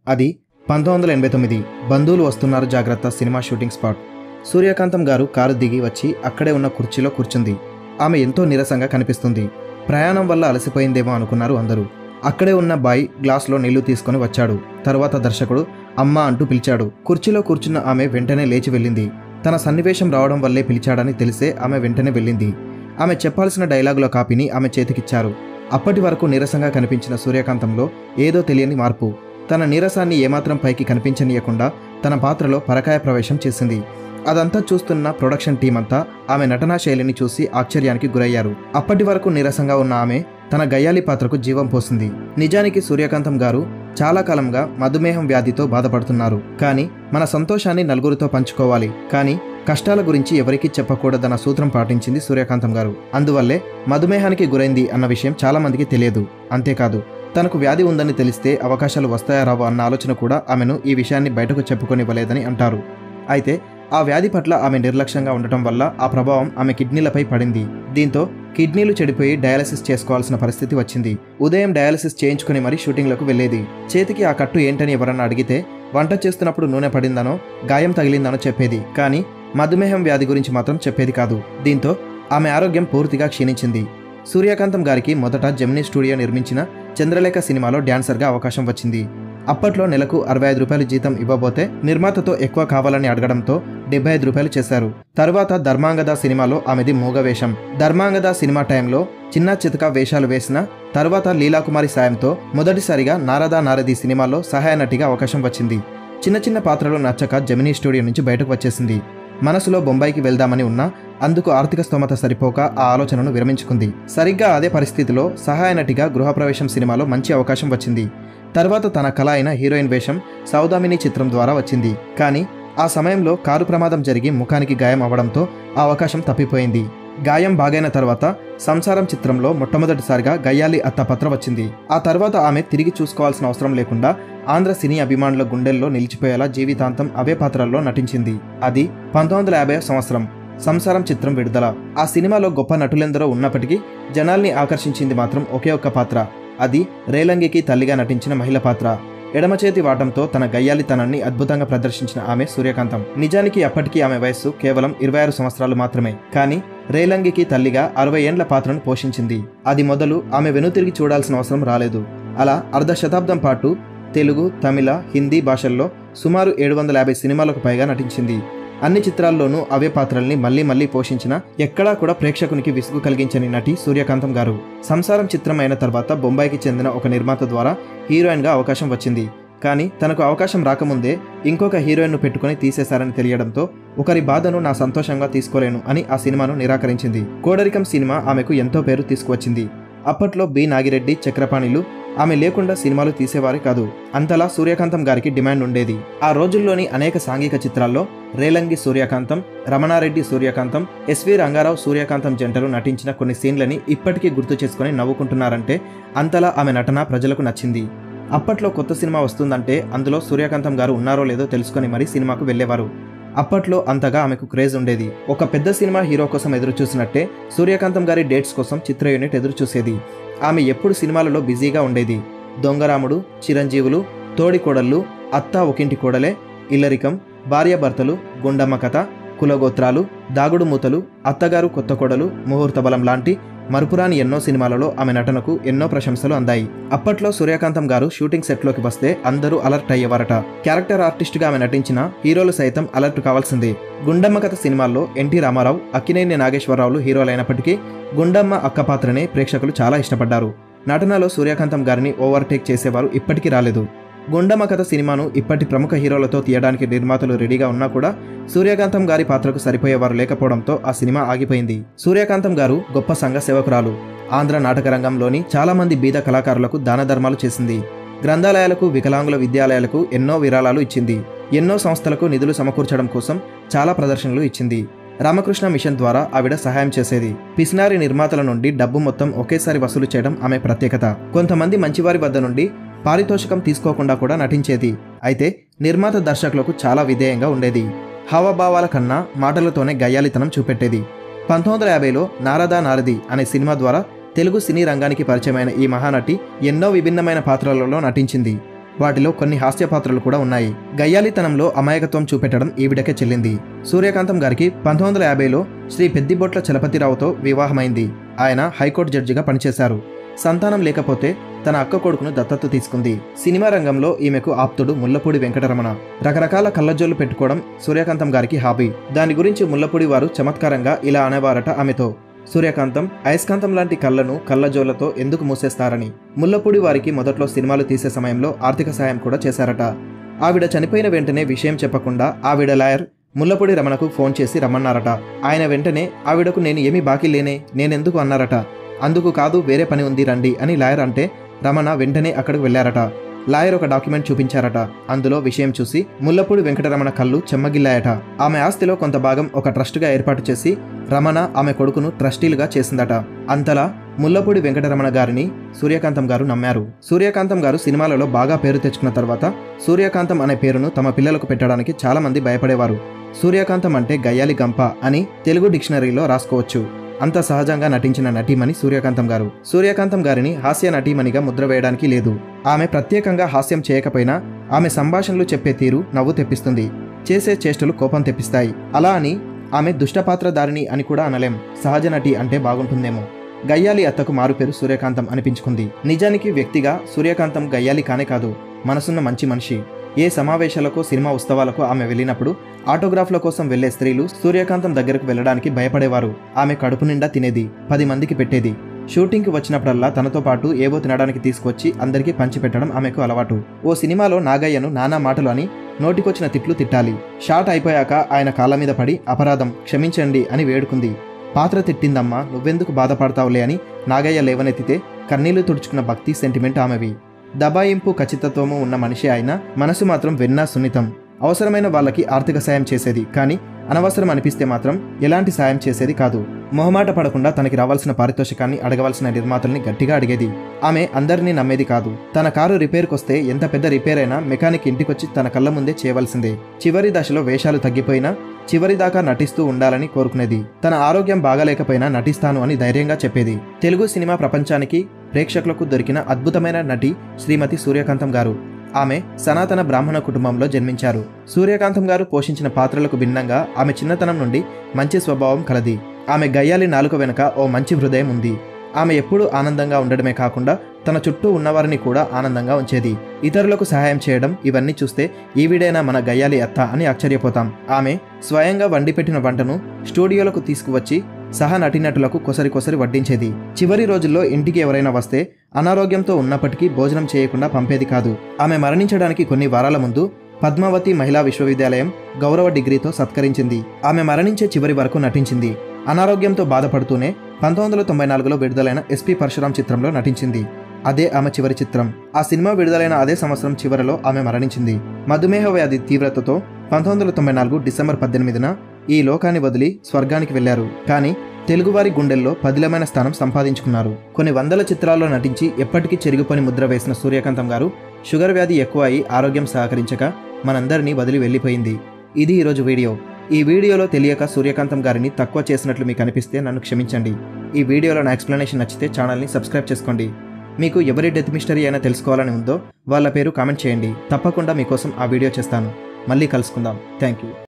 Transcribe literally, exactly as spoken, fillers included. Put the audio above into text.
అది పంతొమ్మిది వందల ఎనభై తొమ్మిది బంధువులు వస్తున్నారు జాగ్రత్త సినిమా షూటింగ్ స్పాట్. సూర్యకాంతం గారు కారు దిగి వచ్చి అక్కడే ఉన్న కుర్చీలో కూర్చుంది. ఆమె ఎంతో నీరసంగా కనిపిస్తుంది. ప్రయాణం వల్ల అలసిపోయిందేమో అనుకున్నారు అందరూ. అక్కడే ఉన్న బాయ్ గ్లాస్లో నీళ్లు తీసుకుని వచ్చాడు. తరువాత దర్శకుడు అమ్మ అంటూ పిలిచాడు. కుర్చీలో కూర్చున్న ఆమె వెంటనే లేచి వెళ్ళింది. తన సన్నివేశం రావడం వల్లే పిలిచాడని తెలిసే ఆమె వెంటనే వెళ్ళింది. ఆమె చెప్పాల్సిన డైలాగుల కాపీని ఆమె చేతికిచ్చారు. అప్పటి వరకు నీరసంగా కనిపించిన సూర్యకాంతంలో ఏదో తెలియని మార్పు. తన నీరసాన్ని ఏమాత్రం పైకి కనిపించనీయకుండా తన పాత్రలో పరకాయ ప్రవేశం చేసింది. అదంతా చూస్తున్న ప్రొడక్షన్ టీం అంతా ఆమె నటనా శైలిని చూసి ఆశ్చర్యానికి గురయ్యారు. అప్పటి వరకు నీరసంగా ఉన్న ఆమె తన గయ్యాలి పాత్రకు జీవం పోసింది. నిజానికి సూర్యకాంతం గారు చాలా కాలంగా మధుమేహం వ్యాధితో బాధపడుతున్నారు. కానీ మన సంతోషాన్ని నలుగురితో పంచుకోవాలి, కానీ కష్టాల గురించి ఎవరికీ చెప్పకూడదన్న సూత్రం పాటించింది సూర్యకాంతం గారు. అందువల్లే మధుమేహానికి గురైంది అన్న విషయం చాలా మందికి తెలియదు. అంతేకాదు, తనకు వ్యాధి ఉందని తెలిస్తే అవకాశాలు వస్తాయా రావో అన్న ఆలోచన కూడా ఆమెను ఈ విషయాన్ని బయటకు చెప్పుకొనివ్వలేదని అంటారు. అయితే ఆ వ్యాధి పట్ల ఆమె నిర్లక్ష్యంగా ఉండటం వల్ల ఆ ప్రభావం ఆమె కిడ్నీలపై పడింది. దీంతో కిడ్నీలు చెడిపోయి డయాలసిస్ చేసుకోవాల్సిన పరిస్థితి వచ్చింది. ఉదయం డయాలసిస్ చేయించుకుని మరీ షూటింగ్లకు వెళ్లేది. చేతికి ఆ కట్టు ఏంటని ఎవరన్నా అడిగితే వంట చేస్తున్నప్పుడు నూనె పడిందనో గాయం తగిలిందనో చెప్పేది. కానీ మధుమేహం వ్యాధి గురించి మాత్రం చెప్పేది కాదు. దీంతో ఆమె ఆరోగ్యం పూర్తిగా క్షీణించింది. సూర్యకాంతం గారికి మొదట జెమినీ స్టూడియో నిర్మించిన చంద్రలేఖ సినిమాలో డ్యాన్సర్గా అవకాశం వచ్చింది. అప్పట్లో నెలకు అరవై ఐదు రూపాయలు జీతం ఇవ్వబోతే నిర్మాతతో ఎక్కువ కావాలని అడగడంతో డెబ్బై ఐదు రూపాయలు చేశారు. తరువాత ధర్మాంగద సినిమాలో ఆమెది మూగ వేషం. ధర్మాంగద సినిమా టైంలో చిన్న చితక వేషాలు వేసిన తర్వాత లీలాకుమారి సాయంతో మొదటిసారిగా నారదా నారది సినిమాలో సహాయ నటిగా అవకాశం వచ్చింది. చిన్న చిన్న పాత్రలు నచ్చక జెమినీ స్టూడియో నుంచి బయటకు వచ్చేసింది. మనసులో బొంబాయికి వెళ్దామని ఉన్నా అందుకు ఆర్థిక స్తోమత సరిపోక ఆ ఆలోచనను విరమించుకుంది. సరిగ్గా అదే పరిస్థితిలో సహాయ నటిగా గృహప్రవేశం సినిమాలో మంచి అవకాశం వచ్చింది. తర్వాత తన కళ అయిన హీరోయిన్ వేషం సౌదామిని చిత్రం ద్వారా వచ్చింది. కానీ ఆ సమయంలో కారు ప్రమాదం జరిగి ముఖానికి గాయం అవ్వడంతో ఆ అవకాశం తప్పిపోయింది. గాయం బాగైన తర్వాత సంసారం చిత్రంలో మొట్టమొదటిసారిగా గయ్యాలి అత్తపత్ర వచ్చింది. ఆ తర్వాత ఆమె తిరిగి చూసుకోవాల్సిన అవసరం లేకుండా ఆంధ్ర సినీ అభిమానుల గుండెల్లో నిలిచిపోయేలా జీవితాంతం అవే పాత్రల్లో నటించింది. అది పంతొమ్మిది వందల యాభై సంవత్సరం సంసారం చిత్రం విడుదల. ఆ సినిమాలో గొప్ప నటులెందరో ఉన్నప్పటికీ జనాల్ని ఆకర్షించింది మాత్రం ఒకే ఒక్క పాత్ర. అది రేలంగికి తల్లిగా నటించిన మహిళ పాత్ర. ఎడమ చేతి వాటంతో తన గయ్యాలితనాన్ని అద్భుతంగా ప్రదర్శించిన ఆమె సూర్యకాంతం. నిజానికి అప్పటికి ఆమె వయస్సు కేవలం ఇరవై ఆరు సంవత్సరాలు మాత్రమే. కానీ రేలంగికి తల్లిగా అరవై ఏండ్ల పాత్రను పోషించింది. అది మొదలు ఆమె వెనుతిరిగి చూడాల్సిన అవసరం రాలేదు. అలా అర్ధ శతాబ్దం పాటు తెలుగు, తమిళ, హిందీ భాషల్లో సుమారు ఏడు వందల యాభై సినిమాలకు పైగా నటించింది. అన్ని చిత్రాల్లోనూ అవే పాత్రల్ని మళ్లీ మళ్లీ పోషించిన ఎక్కడా కూడా ప్రేక్షకునికి విసుగు కలిగించని నటి సూర్యకాంతం గారు. సంసారం చిత్రం అయిన తర్వాత బొంబాయికి చెందిన ఒక నిర్మాత ద్వారా హీరోయిన్గా అవకాశం వచ్చింది. కానీ తనకు అవకాశం రాకముందే ఇంకొక హీరోయిన్ను పెట్టుకుని తీసేశారని తెలియడంతో ఒకరి బాధను నా సంతోషంగా తీసుకోలేను అని ఆ సినిమాను నిరాకరించింది. కోడరికం సినిమా ఆమెకు ఎంతో పేరు తీసుకువచ్చింది. అప్పట్లో బి నాగిరెడ్డి, చక్రపాణిలు ఆమె లేకుండా సినిమాలు తీసేవారే కాదు. అంతలా సూర్యకాంతం గారికి డిమాండ్ ఉండేది. ఆ రోజుల్లోని అనేక సాంఘిక చిత్రాల్లో రేలంగి సూర్యకాంతం, రమణారెడ్డి సూర్యకాంతం, ఎస్వి రంగారావు సూర్యకాంతం జంటలు నటించిన కొన్ని సీన్లని ఇప్పటికీ గుర్తు చేసుకుని నవ్వుకుంటున్నారంటే అంతలా ఆమె నటన ప్రజలకు నచ్చింది. అప్పట్లో కొత్త సినిమా వస్తుందంటే అందులో సూర్యకాంతం గారు ఉన్నారో లేదో తెలుసుకొని మరీ సినిమాకు వెళ్లేవారు. అప్పట్లో అంతగా ఆమెకు క్రేజ్ ఉండేది. ఒక పెద్ద సినిమా హీరో కోసం ఎదురు చూసినట్టే సూర్యకాంతం గారి డేట్స్ కోసం చిత్ర యూనిట్ ఎదురు చూసేది. ఆమె ఎప్పుడు సినిమాలలో బిజీగా ఉండేది. దొంగరాముడు, చిరంజీవులు, తోడికోడళ్ళు, అత్తా ఒకింటి కోడలే, ఇల్లరికం, భార్యాభర్తలు, గుండమ్మ కథ, కులగోత్రాలు, దాగుడు మూతలు, అత్తగారు కొత్త కోడలు, ముహూర్త బలం లాంటి మరుపురాని ఎన్నో సినిమాలలో ఆమె నటనకు ఎన్నో ప్రశంసలు అందాయి. అప్పట్లో సూర్యకాంతం గారు షూటింగ్ సెట్లోకి వస్తే అందరూ అలర్ట్ అయ్యేవారట. క్యారెక్టర్ ఆర్టిస్టుగా ఆమె నటించిన హీరోలు సైతం అలర్ట్ కావాల్సిందే. గుండమ్మ కథ సినిమాల్లో ఎన్టీ రామారావు, అక్కినేని నాగేశ్వరరావులు హీరోలైనప్పటికీ గుండమ్మ అక్క పాత్రనే ప్రేక్షకులు చాలా ఇష్టపడ్డారు. నటనలో సూర్యకాంతం గారిని ఓవర్టేక్ చేసేవారు ఇప్పటికీ రాలేదు. గుండమ్మ కథ సినిమాను ఇప్పటి ప్రముఖ హీరోలతో తీయడానికి నిర్మాతలు రెడీగా ఉన్నా కూడా సూర్యకాంతం గారి పాత్రకు సరిపోయేవారు లేకపోవడంతో ఆ సినిమా ఆగిపోయింది. సూర్యకాంతం గారు గొప్ప సంఘ సేవకురాలు. ఆంధ్ర నాటక రంగంలోని చాలా మంది బీద కళాకారులకు దాన ధర్మాలు చేసింది. గ్రంథాలయాలకు, వికలాంగుల విద్యాలయాలకు ఎన్నో విరాళాలు ఇచ్చింది. ఎన్నో సంస్థలకు నిధులు సమకూర్చడం కోసం చాలా ప్రదర్శనలు ఇచ్చింది. రామకృష్ణ మిషన్ ద్వారా ఆవిడ సహాయం చేసేది. పిసినారి నిర్మాతల నుండి డబ్బు మొత్తం ఒకేసారి వసూలు చేయడం ఆమె ప్రత్యేకత. కొంతమంది మంచివారి వద్ద నుండి పారితోషికం తీసుకోకుండా కూడా నటించేది. అయితే నిర్మాత దర్శకులకు చాలా విధేయంగా ఉండేది. హావభావాల కన్నా మాటలతోనే గయ్యాలితనం చూపెట్టేది. పంతొమ్మిది వందల యాభైలో నారదా నారది అనే సినిమా ద్వారా తెలుగు సినీ రంగానికి పరిచయమైన ఈ మహానటి ఎన్నో విభిన్నమైన పాత్రలలో నటించింది. వాటిలో కొన్ని హాస్య పాత్రలు కూడా ఉన్నాయి. గయ్యాలితనంలో అమాయకత్వం చూపెట్టడం ఈవిడకే చెల్లింది. సూర్యకాంతం గారికి పంతొమ్మిది వందల యాభైలో శ్రీ పెద్దిబొట్ల చలపతిరావుతో వివాహమైంది. ఆయన హైకోర్టు జడ్జిగా పనిచేశారు. సంతానం లేకపోతే తన అక్క కొడుకును దత్తత తీసుకుంది. సినిమా రంగంలో ఈమెకు ఆప్తుడు ముల్లపూడి వెంకటరమణ. రకరకాల కళ్ళజోళ్లు పెట్టుకోవడం సూర్యకాంతం గారికి హాబీ. దాని గురించి ముల్లపూడి వారు చమత్కారంగా ఇలా అనేవారట ఆమెతో, సూర్యకాంతం అయస్కాంతం లాంటి కళ్ళను కళ్ళజోళ్లతో ఎందుకు మూసేస్తారని. ముల్లపూడి వారికి మొదట్లో సినిమాలు తీసే సమయంలో ఆర్థిక సాయం కూడా చేశారట. ఆవిడ చనిపోయిన వెంటనే విషయం చెప్పకుండా ఆవిడ లాయర్ ముల్లపూడి రమణకు ఫోన్ చేసి రమ్మన్నారట. ఆయన వెంటనే ఆవిడకు నేను ఏమీ బాకీ లేనే, నేనెందుకు అన్నారట. అందుకు కాదు, వేరే పని ఉంది రండి అని లాయర్ అంటే రమణ వెంటనే అక్కడికి వెళ్లారట. లాయర్ ఒక డాక్యుమెంట్ చూపించారట. అందులో విషయం చూసి ముల్లపూడి వెంకటరమణ కళ్ళు చెమ్మగిల్లాయట. ఆమె ఆస్తిలో కొంత భాగం ఒక ట్రస్టుగా ఏర్పాటు చేసి రమణ ఆమె కొడుకును ట్రస్టీలుగా చేసిందట. అంతలా ముల్లపూడి వెంకటరమణ గారిని సూర్యకాంతం గారు నమ్మారు. సూర్యకాంతం గారు సినిమాలలో బాగా పేరు తెచ్చుకున్న తర్వాత సూర్యకాంతం అనే పేరును తమ పిల్లలకు పెట్టడానికి చాలా మంది భయపడేవారు. సూర్యకాంతం అంటే గయ్యాలి గంప అని తెలుగు డిక్షనరీలో రాసుకోవచ్చు. అంత సహజంగా నటించిన నటీమణి సూర్యకాంతం గారు. సూర్యకాంతం గారిని హాస్య నటీమణిగా ముద్ర వేయడానికి లేదు. ఆమె ప్రత్యేకంగా హాస్యం చేయకపోయినా ఆమె సంభాషణలు చెప్పే తీరు నవ్వు తెప్పిస్తుంది. చేసే చేష్టలు కోపం తెప్పిస్తాయి. అలా అని ఆమె దుష్టపాత్రధారిణి అని కూడా అనలేం. సహజ నటి అంటే బాగుంటుందేమో. గయ్యాలి అత్తకు మారుపేరు సూర్యకాంతం అనిపించుకుంది. నిజానికి వ్యక్తిగా సూర్యకాంతం గయ్యాలి కానే కాదు, మనసున్న మంచి మనిషి. ఏ సమావేశాలకు సినిమా ఉత్సవాలకు ఆమె వెళ్ళినప్పుడు ఆటోగ్రాఫ్ల కోసం వెళ్లే స్త్రీలు సూర్యకాంతం దగ్గరకు వెళ్లడానికి భయపడేవారు. ఆమె కడుపు నిండా తినేది, పది మందికి పెట్టేది. షూటింగ్కి వచ్చినప్పుడల్లా తనతో పాటు ఏవో తినడానికి తీసుకొచ్చి అందరికీ పంచిపెట్టడం ఆమెకు అలవాటు. ఓ సినిమాలో నాగయ్యను నానా మాటలు అని నోటికొచ్చిన తిట్లు తిట్టాలి. షాట్ అయిపోయాక ఆయన కాళ్ళ మీద పడి అపరాధం క్షమించండి అని వేడుకుంది. పాత్ర తిట్టిందమ్మా, నువ్వెందుకు బాధపడతావులే అని నాగయ్య లేవనెత్తితే కన్నీళ్లు తుడుచుకున్న భక్తి సెంటిమెంట్ ఆమెవి. దబాయింపు ఖచ్చితత్వము ఉన్న మనిషి అయినా మనసు మాత్రం వెన్నా సున్నితం. అవసరమైన వాళ్ళకి ఆర్థిక సాయం చేసేది, కానీ అనవసరం అనిపిస్తే మాత్రం ఎలాంటి సాయం చేసేది కాదు. మొహమాట పడకుండా తనకి రావాల్సిన పారితోషికాన్ని అడగవలసిన నిర్మాతల్ని గట్టిగా అడిగేది. ఆమె అందరినీ నమ్మేది కాదు. తన కారు రిపేర్కొస్తే ఎంత పెద్ద రిపేర్ అయినా మెకానిక్ ఇంటికొచ్చి తన కళ్ళ ముందే చేయవలసిందే. చివరి దశలో వేషాలు తగ్గిపోయినా చివరి దాకా నటిస్తూ ఉండాలని కోరుకునేది. తన ఆరోగ్యం బాగాలేకపోయినా నటిస్తాను అని ధైర్యంగా చెప్పేది. తెలుగు సినిమా ప్రపంచానికి ప్రేక్షకులకు దొరికిన అద్భుతమైన నటి శ్రీమతి సూర్యకాంతం గారు. ఆమె సనాతన బ్రాహ్మణ కుటుంబంలో జన్మించారు. సూర్యకాంతం గారు పోషించిన పాత్రలకు భిన్నంగా ఆమె చిన్నతనం నుండి మంచి స్వభావం కలది. ఆమె గయ్యాలి నాలుక వెనుక ఓ మంచి హృదయం ఉంది. ఆమె ఎప్పుడూ ఆనందంగా ఉండడమే కాకుండా తన చుట్టూ ఉన్నవారిని కూడా ఆనందంగా ఉంచేది. ఇతరులకు సహాయం చేయడం, ఇవన్నీ చూస్తే ఈవిడేనా మన గయ్యాలి అత్త అని ఆశ్చర్యపోతాం. ఆమె స్వయంగా వండిపెట్టిన వంటను స్టూడియోలకు తీసుకువచ్చి సహ నటీనటులకు కొసరి కొసరి వడ్డించేది. చివరి రోజుల్లో ఇంటికి ఎవరైనా వస్తే అనారోగ్యంతో ఉన్నప్పటికీ భోజనం చేయకుండా పంపేది కాదు. ఆమె మరణించడానికి కొన్ని వారాల ముందు పద్మావతి మహిళా విశ్వవిద్యాలయం గౌరవ డిగ్రీతో సత్కరించింది. ఆమె మరణించే చివరి వరకు నటించింది. అనారోగ్యంతో బాధపడుతూనే పంతొమ్మిది వందల తొంభై నాలుగులో విడుదలైన ఎస్పీ పరశురాం చిత్రంలో నటించింది. అదే ఆమె చివరి చిత్రం. ఆ సినిమా విడుదలైన అదే సంవత్సరం చివరిలో ఆమె మరణించింది. మధుమేహ వ్యాధి తీవ్రతతో పంతొమ్మిది వందల తొంభై నాలుగు డిసెంబర్ పద్దెనిమిదిన ఈ లోకాన్ని వదిలి స్వర్గానికి వెళ్లారు. కానీ తెలుగువారి గుండెల్లో పదిలమైన స్థానం సంపాదించుకున్నారు. కొన్ని వందల చిత్రాల్లో నటించి ఎప్పటికీ చెరిగిపోని ముద్ర వేసిన సూర్యకాంతం గారు షుగర్ వ్యాధి ఎక్కువ అయి ఆరోగ్యం సహకరించక మనందరినీ వదిలి వెళ్లిపోయింది. ఇది ఈరోజు వీడియో. ఈ వీడియోలో తెలియక సూర్యకాంతం గారిని తక్కువ చేసినట్లు మీకు అనిపిస్తే నన్ను క్షమించండి. ఈ వీడియోలో నా ఎక్స్ప్లెనేషన్ నచ్చితే ఛానల్ని సబ్స్క్రైబ్ చేసుకోండి. మీకు ఎవరి డెత్ మిస్టరీ అయినా తెలుసుకోవాలని ఉందో వాళ్ళ పేరు కామెంట్ చేయండి. తప్పకుండా మీకోసం ఆ వీడియో చేస్తాను. మళ్ళీ కలుసుకుందాం. Thank you.